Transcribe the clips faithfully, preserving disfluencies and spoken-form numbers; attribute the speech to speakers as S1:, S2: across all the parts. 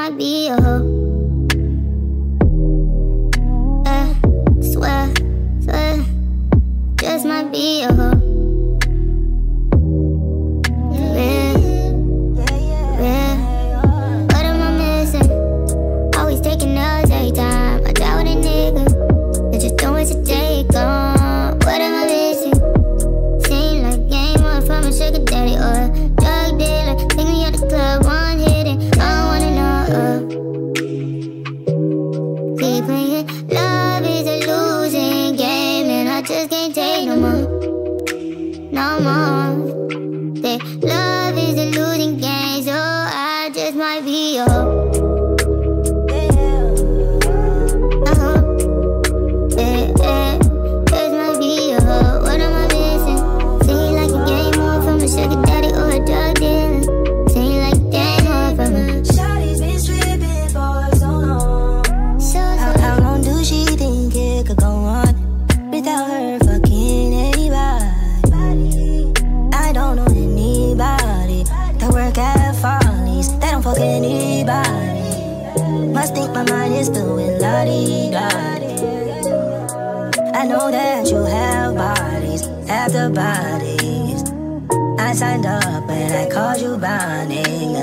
S1: might be a hoe. Yeah, swear, swear, just might be a hoe. Yeah, yeah. What am I missing? Always taking L's every time I die with a nigga. They're just doing to take on. What am I missing? Seem like game one from a sugar daddy or a drug dealer. Take me at the club, one hitting. I don't wanna know. Uh. Keep playing. Love is a losing game, and I just can't take no more. No more. Say love is a losing game, so I just might be a hoe.
S2: Anybody must think my mind is filled with la-di-da. I know that you have bodies after bodies. I signed up and I called you by name.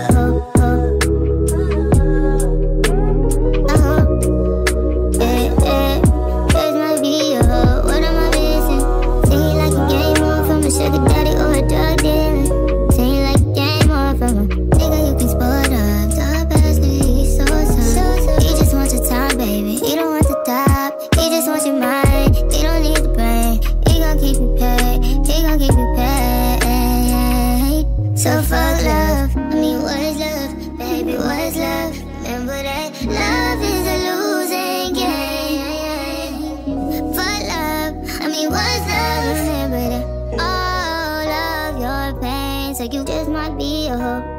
S1: So fuck love, I mean what is love, baby what is love? Remember that love is a losing game. Fuck love, I mean what's love? Remember that all of your pain, so you just might be a hoe.